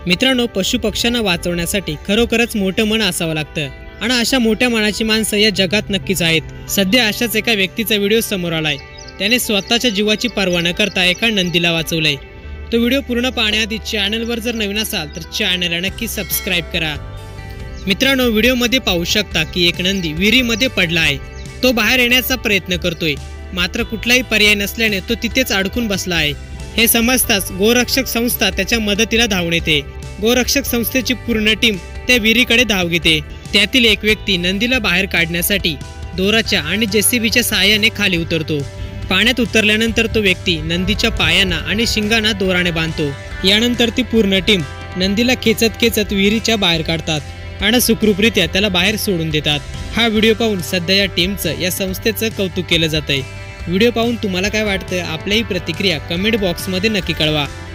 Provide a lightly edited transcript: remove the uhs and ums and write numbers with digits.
मित्रांनो, पशुपक्ष्यांना वाचवण्यासाठी खरोखरच मोठं मन असावं लागतं आणि अशा मोठ्या मनाची माणसं या जगात नक्कीच आहेत। सध्या अशाच एका व्यक्तीचा व्हिडिओ समोर आलाय। त्याने स्वतःच्या जीवाची पर्वा न करता एका नंदीला वाचवलंय। तो व्हिडिओ पूर्ण पाहण्याआधी चॅनलवर जर नवीन असाल तर चॅनलला नक्की सबस्क्राइब करा। मित्रांनो, व्हिडिओमध्ये पाहू शकता की एक नंदी विहिरीमध्ये पडला आहे। तो बाहेर येण्याचा प्रयत्न करतोय, मात्र कुठलाही पर्याय नसल्याने तो तिथेच अडकून बसला आहे। हे समजताच गोरक्षक संस्था त्याच्या मदतीला धावून येते। गोरक्षक संस्थेची पूर्ण टीम त्या विहिरीकडे धाव घेते। त्यातील एक व्यक्ती नंदीला बाहेर काढण्यासाठी दोराच्या आणि जेसीबीच्या सहाय्याने खाली उतरतो। पाण्यात उतरल्यानंतर तो व्यक्ती नंदीच्या पायांना आणि शिंगांना दोराने बांधतो। यानंतर ती पूर्ण टीम नंदीला खेचत खेचत विहिरीच्या बाहेर काढतात आणि सुखरूपरित्या त्याला बाहेर सोडून देतात। हा व्हिडिओ पाहून सध्या या टीमचं, या संस्थेचं कौतुक केलं जातंय। व्हिडिओ पाहून तुम्हाला काय वाटतं? आपल्याही प्रतिक्रिया कमेंट बॉक्समध्ये नक्की कळवा।